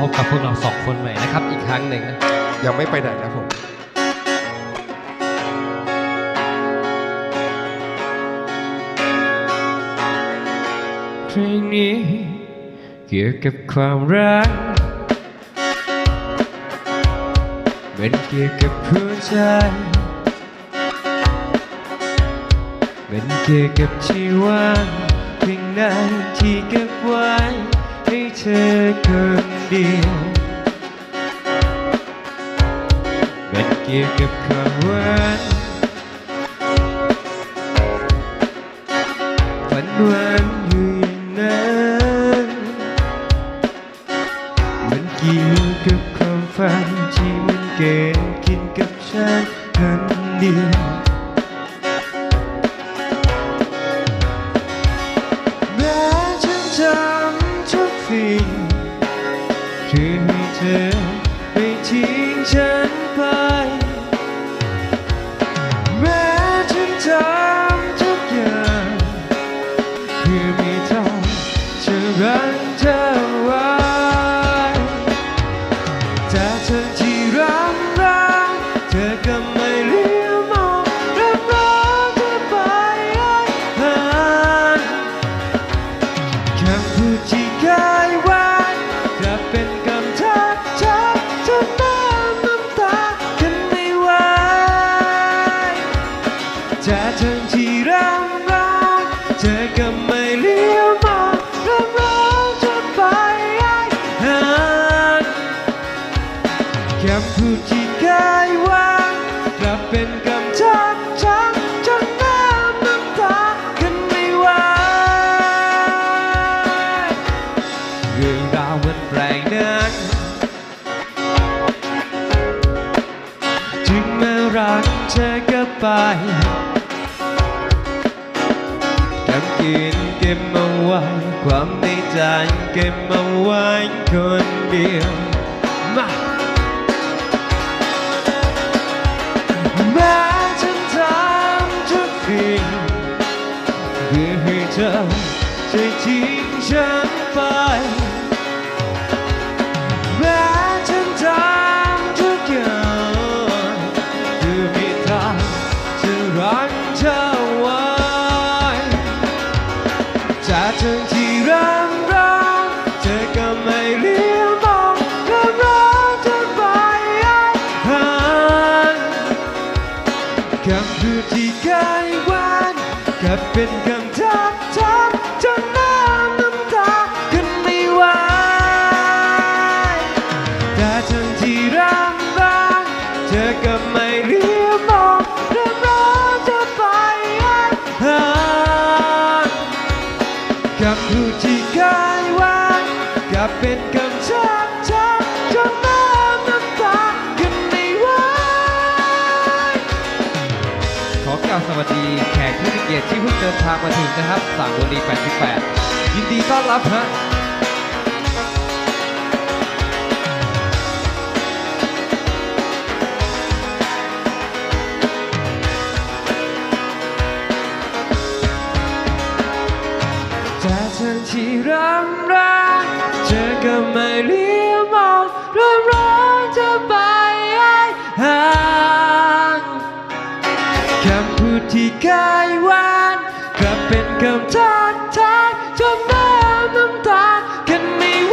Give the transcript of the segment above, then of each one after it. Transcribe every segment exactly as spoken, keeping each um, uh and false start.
บกับพวกเราสองคนใหม่นะครับอีกครั้งหนึ่งนะยังไม่ไปไหนนะผมเพลงนี้เกี่ยวกับความรักเป็นเกี่ยวกับหัวใจเป็นเกี่ยวกับชีวิตเพียงใดที่เก็บไว้ให้เธอคนเดียวเป็นเกี่ยวกับความหวานฝันหวานอยู่อย่างนั้นมันเกี่ยวกับความฝันที่มันเกิดขึ้นกับฉันคนเดียวคือให้เธอไม่ทิ้งฉันไปแม้ฉันทำทุกอย่างเพื่อไม่ทำจะรักเธอไว้แต่เธอที่รักรักเธอก็ไม่เลี้ยวมองรักรักเธอไปหาคำพูดที่กายว่าจะเป็นคำทักทักจนน้ำน้ำตากันไม่ไหวจะทั้งที่รักรักเธอก็ไม่เลี้ยวมองรักรักจะไปหาคำพูดที่กายวางกลับเป็นคำทักทักจนน้ำน้ำตากันไม่ไหวเรื่องราวมันแปลกนั้นถึงแม้รักเธอก็ไปเก็บกินเก็บมาไว้ความในใจเก็บมาไว้คนเดียวมาแม้ฉันทำทุกสิ่งเพื่อให้เธอจะทิ้งฉันไปแม้ฉันทำทุกอย่างเพื่อไม่ทำจะรักเธอไว้จะทั้งที่รักรักเธอก็ไม่เลี้ยวมองก็รักเธอไปหาคำพูดที่กายวานก็เป็นคำทักทักจนน้ำน้ำตากันไม่ไหวแต่ทั้งที่รักรักเธอก็ไม่เลี้ยวมองก็รักเธอไปหาคำพูดที่กายวานก็เป็นคำทักทักจนน้ำน้ำตากันไม่ไหวขอกล่าวสวัสดีแขกผู้มีเกียรติที่เพิ่งเดินทางมาถึงนะครับสามบุรีแปดสิบแปดยินดีต้อนรับฮะแต่ทั้งที่รักรักเธอก็ไม่เลี้ยวมองรักรักเธอไปหาคำพูดที่กายวานกลับเป็นคำทักทักจนน้ำน้ำตากันไม่ไหว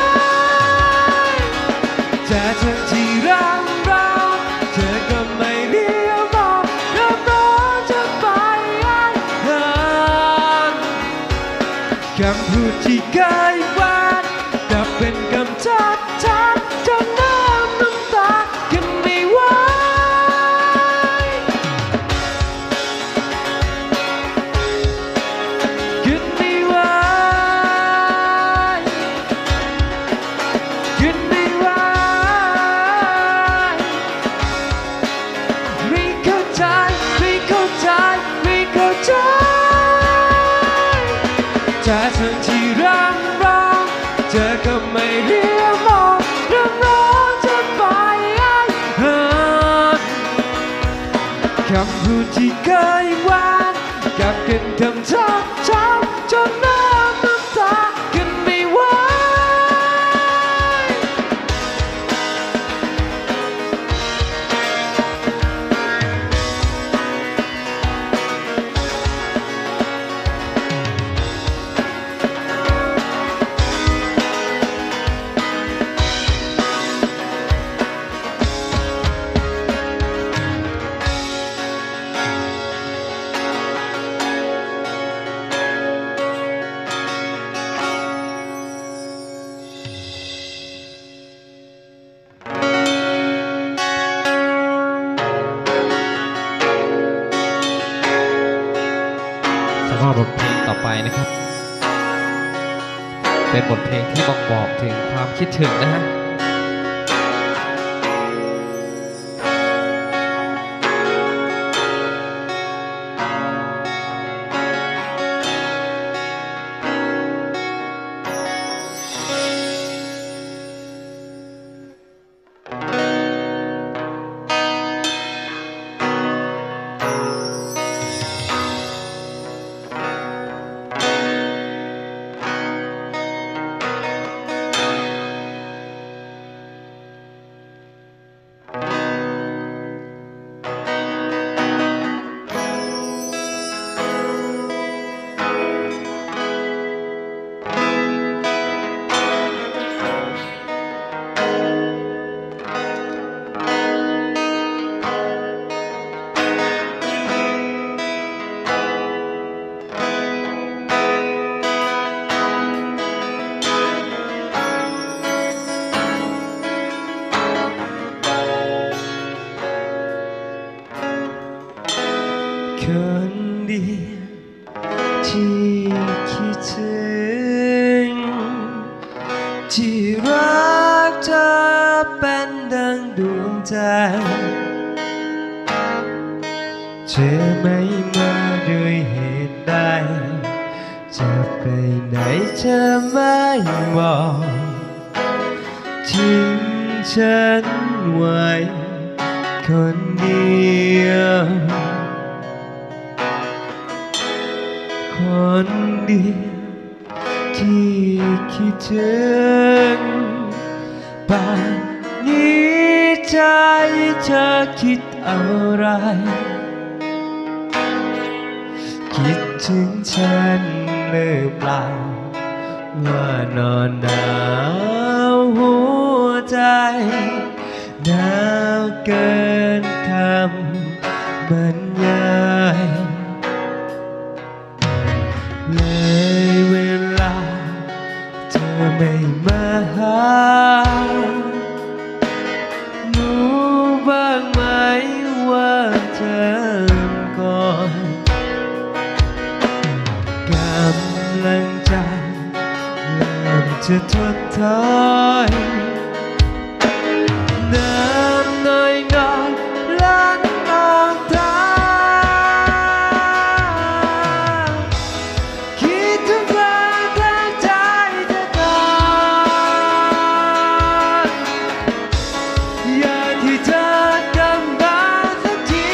แต่ทั้งที่รักรักเธอก็ไม่เลี้ยวมองรักรักเธอไปหาคำพูดที่กายวานกลับเป็นคำทักทักจนน้ำน้ำตากันไม่ไหวกันไม่ไหวกันไม่ไหวไม่เข้าใจไม่เข้าใจไม่เข้าใจแต่ทั้งที่รักรักเธอก็ไม่เลี้ยวมองรักรักเธอไปหาคำพูดที่กายวานกับเป็นคำทักทักจนน้ำน้ำตากันไม่ไหวก็บทเพลงต่อไปนะครับเป็นบทเพลงที่บ่งบอกถึงความคิดถึงนะฮะคนเดียวที่คิดถึงที่รักเธอเป็นดังดวงใจเธอไม่มาด้วยเหตุใดจะไปไหนเธอไม่บอกทิ้งฉันไว้คนเดียวคนเดียวที่คิดถึงป่านนี้ใจเธอคิดอะไรคิดถึงฉันหรือเปล่าว่านอนหนาวหัวใจหนาวเกินคำบรรยายเลยเวลาเธอไม่มาหารู้บ้างไหมว่าเธอก่อนกำลังใจเริ่มจะทดถอยน้ำน้อยน้อยล้นนองตาคิดถึงเธอแต่ใจจะขาดอยากที่เธอกลับมาสักที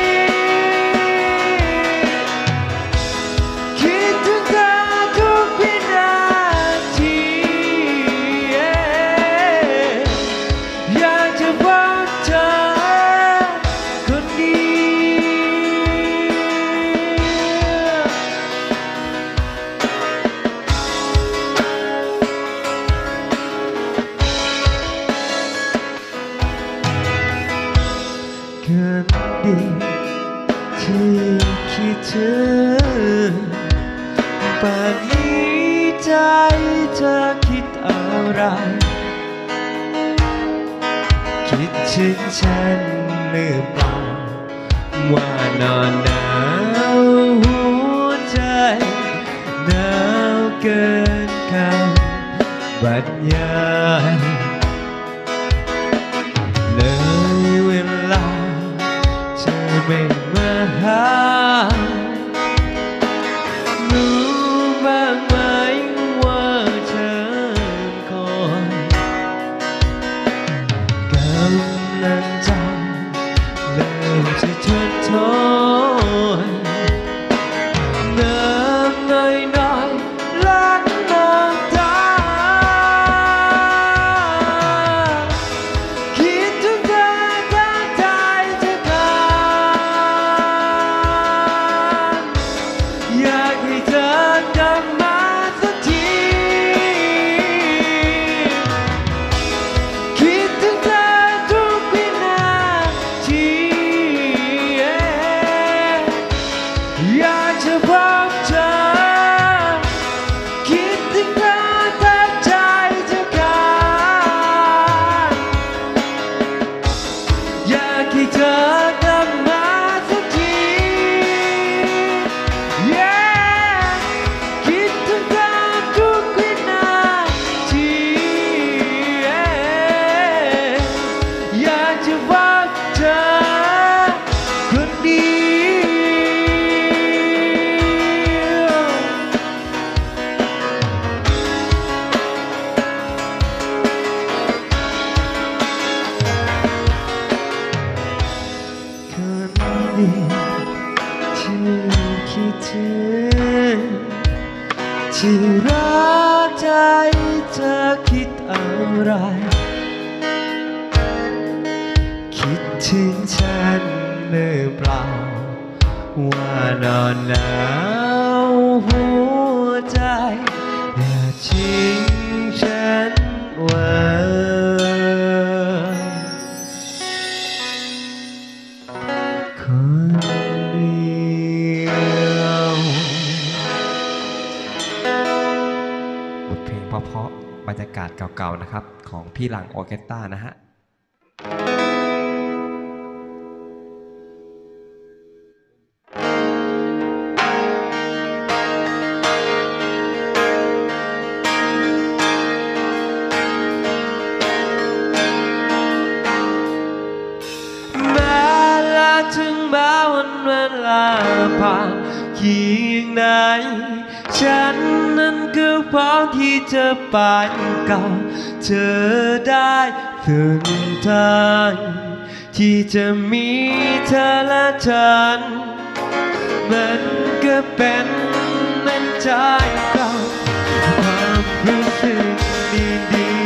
คิดถึงเธอทุกวินาทีอยากจะพบเธอคนเดียวคนเดียวที่คิดถึงป่านนี้ใจเธอคิดอะไรคิดถึงฉันหรือเปล่าว่านอนหนาวหัวใจหนาวเกินคำบรรยายเลยเวลาเธอไม่มาหารู้บ้างไหมว่าเธอคอยกำลังใจเริ่มจะทดถอยน้ำน้อยน้อยล้นน้ำตาฉันที่รักใจเธอคิดอะไรคิดถึงฉันหรือเปล่าว่านอนหนาวหัวใจอย่าทิ้งฉันไว้คนเดียวบทเพลงเพราะๆบรรยากาศเก่าๆนะครับของพี่หลังออร์เคสตรานะฮะถึงแม้วันเวลาผ่านเพียงไหนฉันนั้นก็พร้อมที่จะไปกับเธอได้ถึงทางที่จะมีเธอและฉันมันก็เป็นเหมือนใจเก่าความรู้สึกดีๆ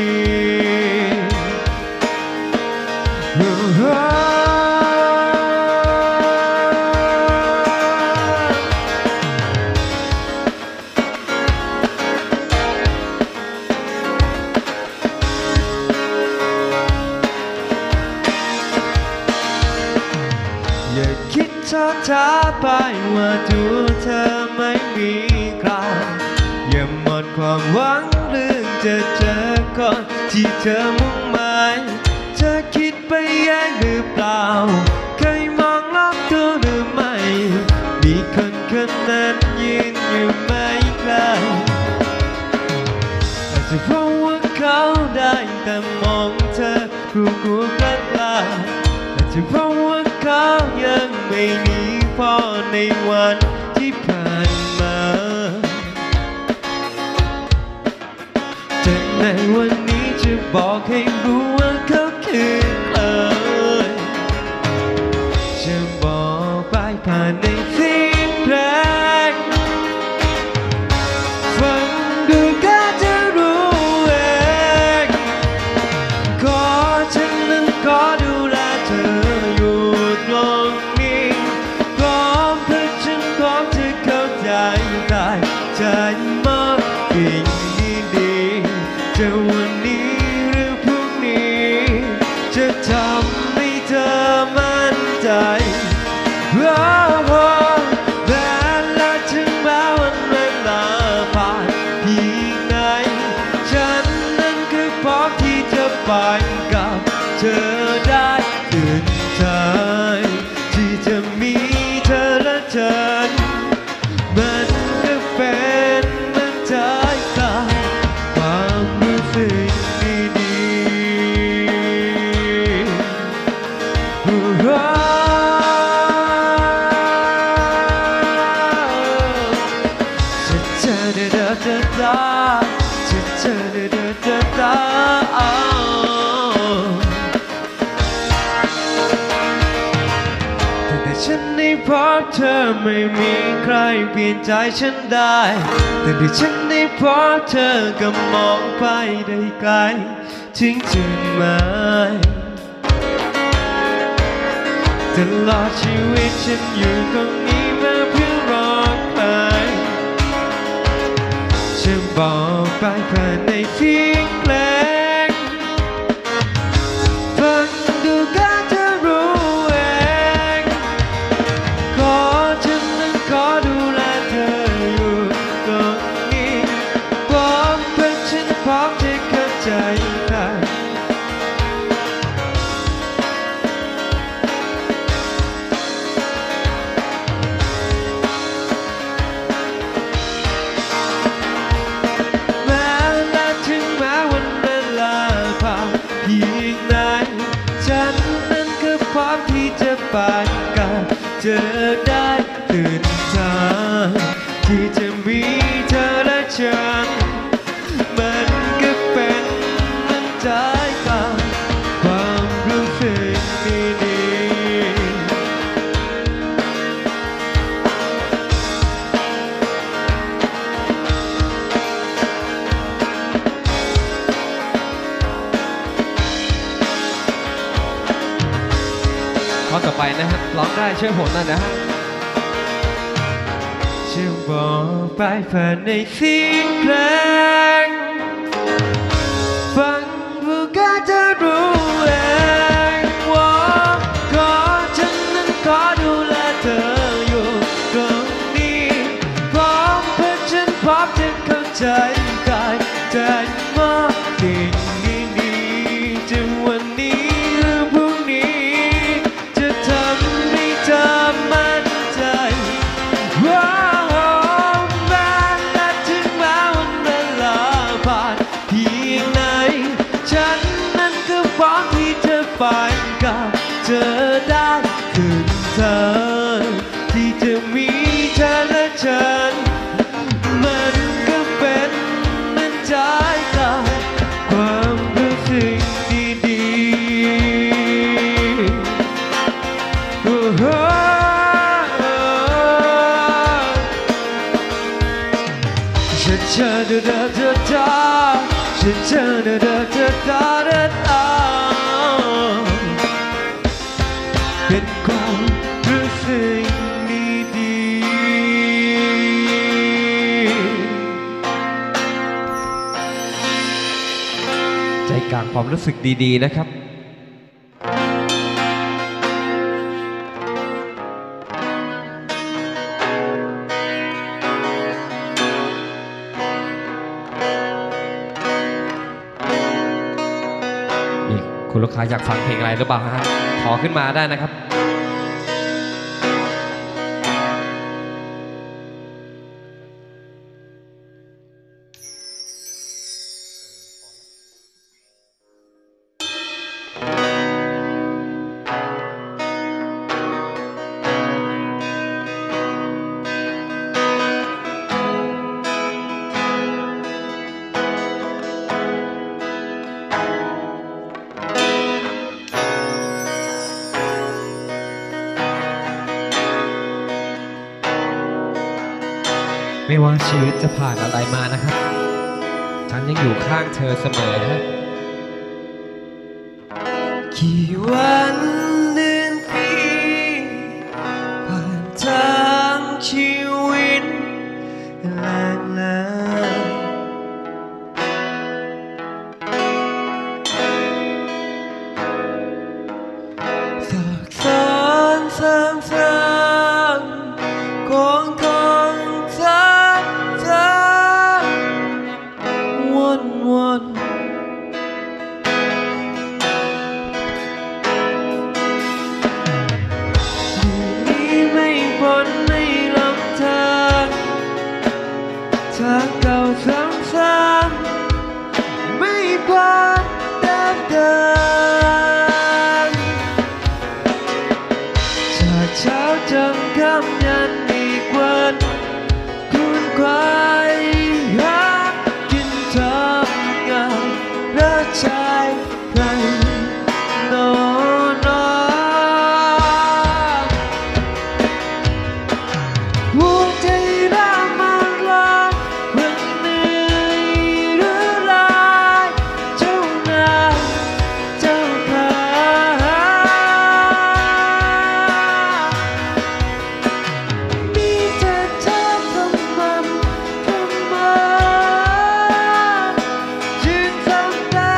อย่าคิดท้อท้าไปว่าตัวเธอไม่มีใครอย่าหมดความหวังเรื่องจะเจอคนที่เธอมุ่งหมายเธอคิดไปเองหรือเปล่าเคยมองรอบตัวหรือไม่มีคนคนนั้นยืนอยู่ไม่ไกลอาจจะเพราะว่าเขาได้แต่มองเธอคู่คู่กลัดลาอาจจะเพราะว่าเขายังไม่มีพอในวันที่ผ่านมาแต่ในวันนี้จะบอกให้รู้ว่าเขาคือใครจะบอกไปผ่านในเสียงเพลงฟังดูก็จะรู้เองขอฉันนั้นขอดูแลเธออยู่ตรงนี้พร้อมเพื่อฉันพร้อมจะเข้าใจได้ใจมากสิ่งดีๆจะวันนี้หรือพรุ่งนี้จะทำให้เธอมั่นใจแต่ละถึงแม้วันเวลาผ่านเพียงไหนฉันนั้นก็พร้อมที่จะไปกับเธอได้ถึงใจที่จะมีเธอและฉันมันก็เป็นเหมือนใจกลางความรู้สึกดีๆจะเจอเดินเดินตาจะเจอเดินเดินตาแต่ฉันได้พบเธอไม่มีใครเปลี่ยนใจฉันได้แต่ที่ฉันได้พบเธอก็มองไปได้ไกลถึงจุดหมายตลอดชีวิตฉันอยู่ตรงนี้มาเพื่อรอใครฉันบอกไปผ่านในเสียงเพลงฟังดูก็จะรู้เองขอฉันนั้นขอดูแลเธออยู่ตรงนี้พร้อมเป็นฉันพร้อมจะเข้าใจใครฉันนั้นก็พร้อมที่จะไปกับเธอได้ตื่นทางที่จะมีเธอและฉันมันก็เป็นเหมือนใจกลางความรู้สึกดีๆร้องได้ช่วยผมหน่อยนะฮะจะบอกไปผ่านในเสียงเพลงฟังผู้ก็จะรู้เองว่าก็ฉันนั้นขอดูแลเธออยู่ตรงนี้พร้อมเพื่อฉันพร้อมจะเข้าใจกายใจมากสิ่งนี้จะวันนี้หรือพรุ่งนี้จะทำให้เธอมั่นใจว่าแม้และถึงแม้วันเวลาผ่านเพียงไหนฉันนั้นก็พร้อมที่จะไปกับเธอได้คืนเธอที่จะมีเธอและฉันมันก็เป็นเหมือนใจกับความรู้สึกดีๆโอ้โหฉันเชื่อเธอเธอเธอเธอฉันเชื่อเธอเธอเธอเธอเธอเธอเป็นความรู้สึกดีๆใจกลางความรู้สึกดีๆนะครับคุณลูกค้าอยากฟังเพลงอะไรหรือเปล่าฮะขอขึ้นมาได้นะครับไม่ว่าชีวิตจะผ่านอะไรมานะครับฉันยังอยู่ข้างเธอเสมอนะกี่วันเดือนปีผ่านทางชีวิตหลากหลายสักสอนสามสามของของเธอวันวันนี้ไม่พ้นไม่หลงทางทางเก่าซ้ำๆไม่พ้นเดิมเดิมจากเช้าจนค่ำยันอีกวันคุณควายใจใครโนโนหัวใจร่ามันลองวันเหนื่อยหรือลายเจ้านายเจ้าขามีแต่เธอทำมันทำมายืนทำได้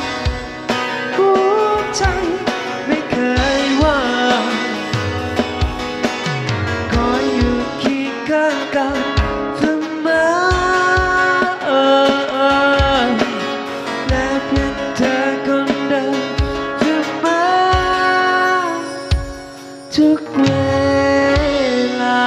ไม่เคยว่าขออยู่เคียงข้างกันเสมอและเพียงเธอคนเดิมเสมอทุกเวลา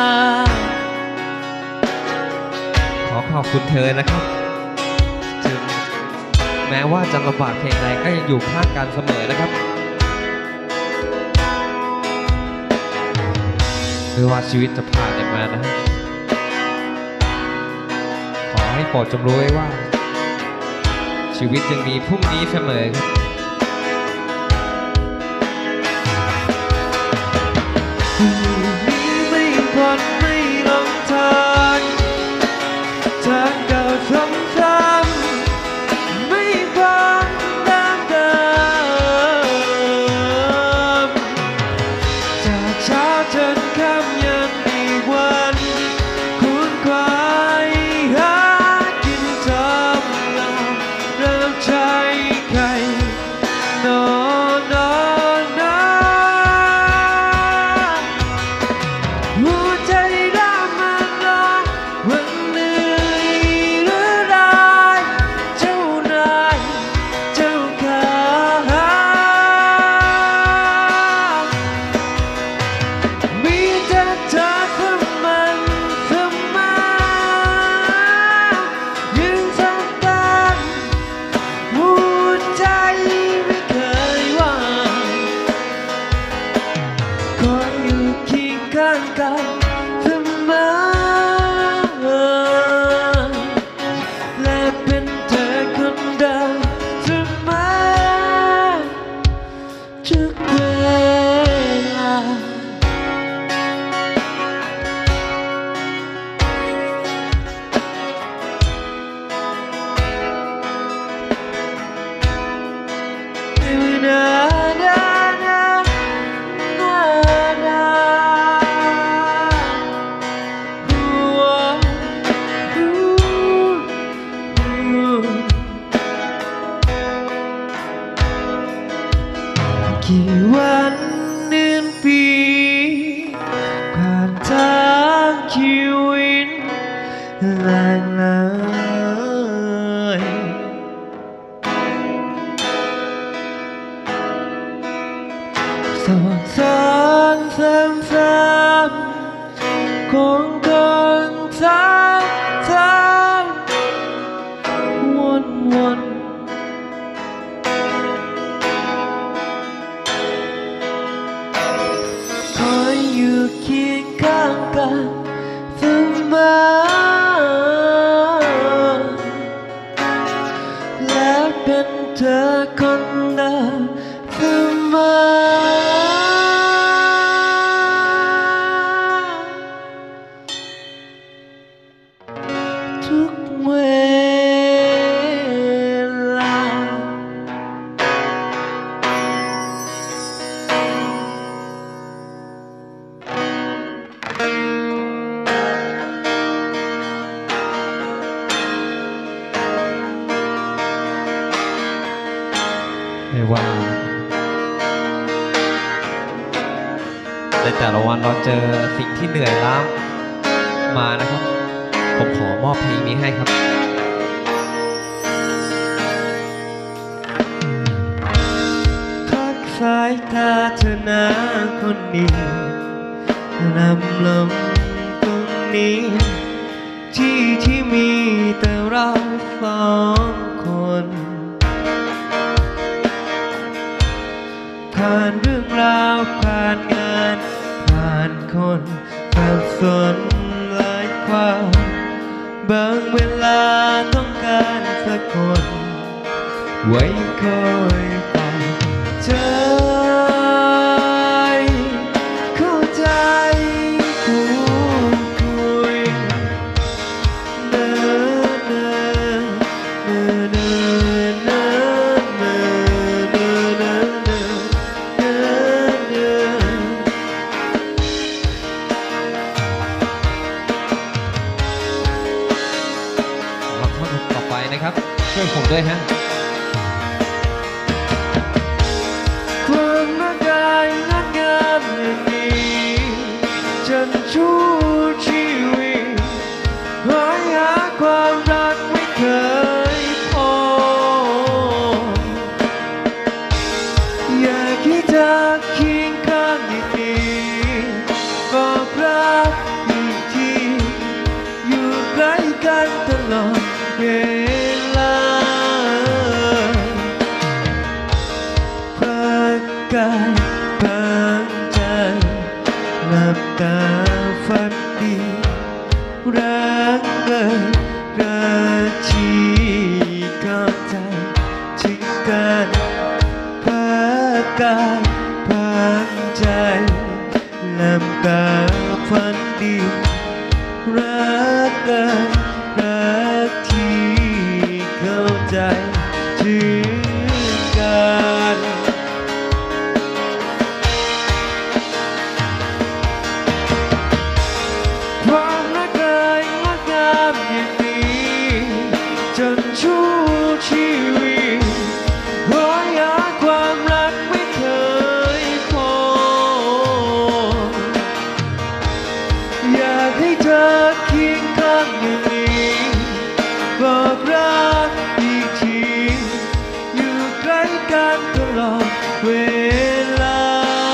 ขอขอบคุณเธอนะครับถึงแม้ว่าจะลำบากเพียงใดก็ยังอยู่ข้างกันเสมอนะครับไม่ว่าชีวิตจะผ่านมานะขอให้โปรดจงรู้ไว้ว่าชีวิตยังมีพรุ่งนี้เสมอไม่พ้นไม่หลงทางทางเก่าซ้ำๆไม่พ้นเดิมเดิมจากเช้าแรงเลยสงสารซ้ำๆคงเดินทางทางวนวนคอยอยู่เคียงข้างกันเสมอและเป็นเธอคนเดิมเสมอทุกเวลาไม่ว่าในแต่ละวันเราเจอสิ่งที่เหนื่อยล้ามานะครับ ผมขอมอบเพลงนี้ให้ครับพักสายตาเธอหน้าคนนี้นำลงตรงนี้ที่ที่มีแต่เราสองคนผ่านเรื่องราวผ่านงานผ่านคนสับสนหลายความบางเวลาต้องการสักคนไว้คอยฟังใจเข้าใจพูดคุยเนินเนินเนินเนินเนินเนินเนินเนินเนินเนินเราเข้าดูต่อไปนะครับช่วยผมด้วยฮะความรักกายงดงามอย่างนี้จนชั่วชีวิตหอยหาความรักไม่เคยพบอยากให้เธอเคียงข้างอย่างนี้บอกรักอีกทีอยู่ใกล้กันตลอดเวลาพักกายพักใจหลับตาฝันดีรักเลยรักที่เข้าใจถึงกันพักกายพักใจหลับตาฝันดีรักเลยรักที่เข้าใจถึงกันความรักกายงดงามอย่างนี้จนชั่วชีวิตหอยหาความรักไม่เคยพบอยากให้เธอเคียงข้างอย่างนี้บอกรักอีกทีอยู่ใกล้กันตลอดเวลา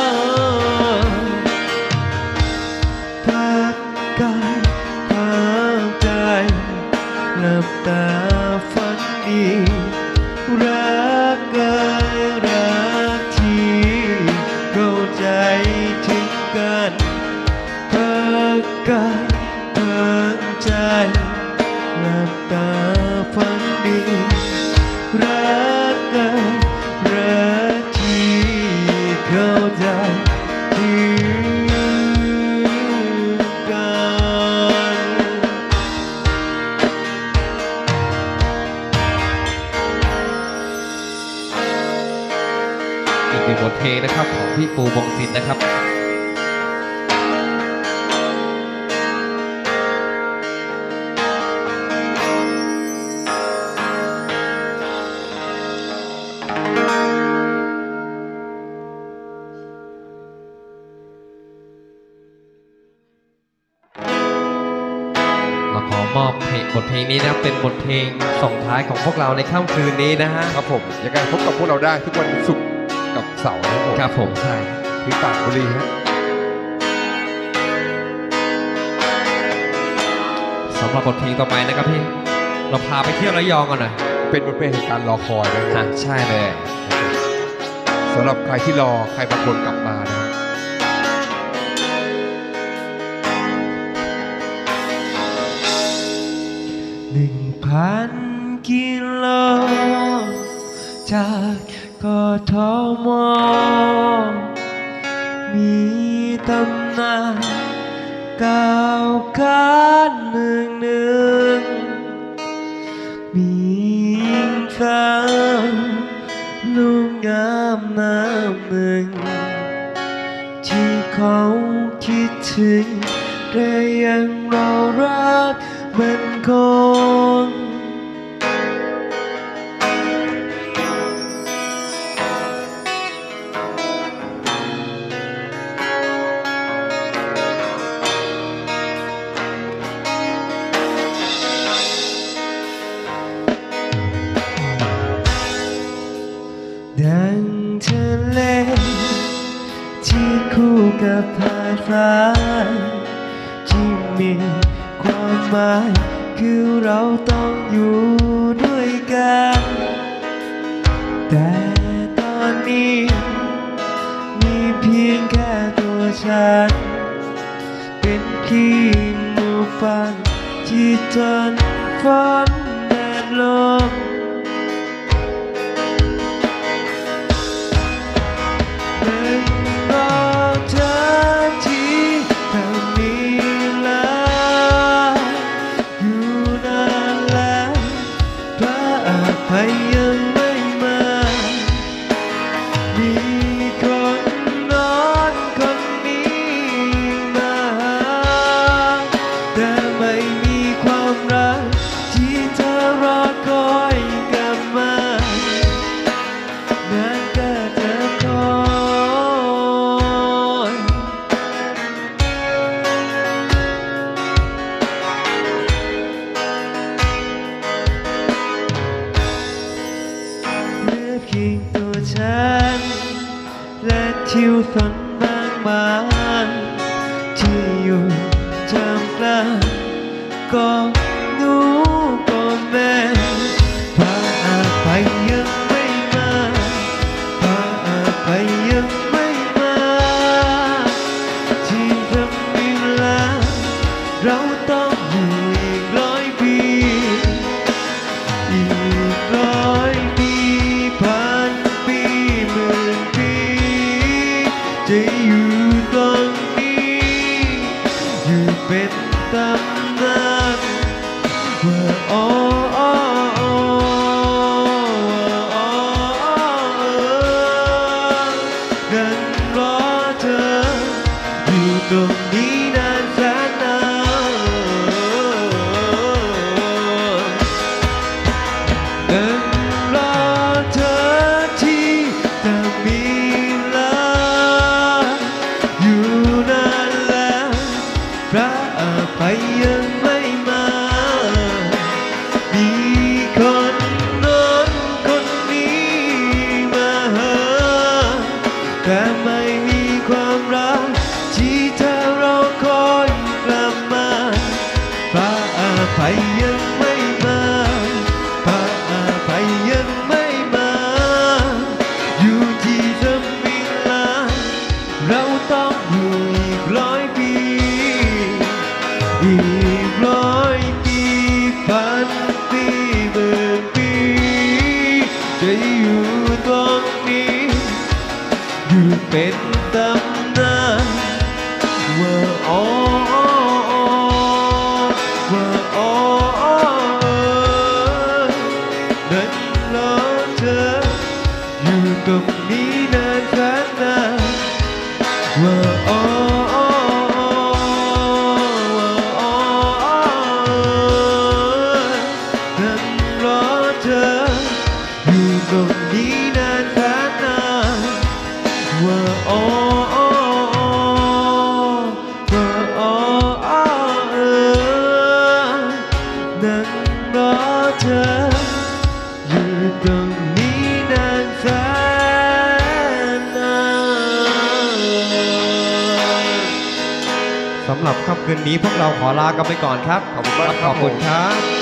พักกายพักใจหลับตาฝันดีรักเอ่ยรักที่เข้าใจถึงกันพักกายพักใจหลับตาฝันดีรักเอ่ยรักที่เข้าใจถึงกันอีกหนึ่งบทเพลงนะครับของพี่ปูวงศิลป์นะครับ มมอบเพลงบทเพลงนี้นะเป็นบทเพลงส่งท้ายของพวกเราในค่ำคืนนี้นะฮะครับผมยังไงพบกับพวกเราได้ทุกวันศุกร์กับเสาร์นะครับผมครับผมใช่ที่ปากบุรีฮะสำหรับบทเพลงต่อไปนะครับพี่เราพาไปเที่ยวระยองกันหน่อยเป็นบทเพลงแห่งการรอคอยนะฮะใช่เลยสำหรับใครที่รอใครบางคนกลับมานะหนึ่งพันกิโลจากกทมมีตำนานก้าวข้านหนึ่งหนึ่งมีหญิงสาวลูกงามน้ำหนึ่งที่เขาคิดถึงแต่ยังรอรักมันคงดังทะเลที่คู่กับหาดทรายที่มีความหมายคือเราต้องอยู่ด้วยกันแต่ตอนนี้มีเพียงแค่ตัวฉันเป็นเพียงหมู่บ้านที่ทนฝนแดดลมยังไม่มามีคนนอนคนนี้มาหาแต่ไม่มีความรักที่เธอรอคอยกลับมานานก็จะคอยเพียงตัวฉันและทิวฝนบางบานที่อยู่จำกลางก็หนูก็แม่พาอาไปยังไม่มาพาอาไปยังไม่มาที่ทำเวลาเราต้องอยู่อีกร้อยปีอีกร้อยปีพันปีหมื่นปีจะอยู่ตรงนี้อยู่เป็นตำนานว่าโอ้โอ้โอ้ว่าโอ้นั้นรอเธออยู่ตรงนี้นานแสนนานนั้นรอเธอที่จะมีลาอยู่นานแล้วพระอภัยยังไม่มามีคนโน้นคนนี้มาหาแต่ไม่มีความรักที่เธอรอคอยกลับมาพระอภัยยังไม่มาพระอภัยยังไม่มาอยู่ที่เดิมเวลาเราต้องอยู่อีกร้อยปีอีกร้อยปีพันปีหมื่นปีจะอยู่ตรงนี้อยู่เป็นตำนานว่าโอ้ว่าโอ้นั้นรอเธออยู่ตรงนี้นานแสนนานว่าโอ้นั้นรอเธออยู่ตรงนี้นานแสนนานว่าโอ้นั่งรอเธออยู่ตรงนี้นานแสนนานสำหรับค่ำคืนนี้พวกเราขอลากันไปก่อนครับขอบคุณมากคขรัอบบคุณผมครับ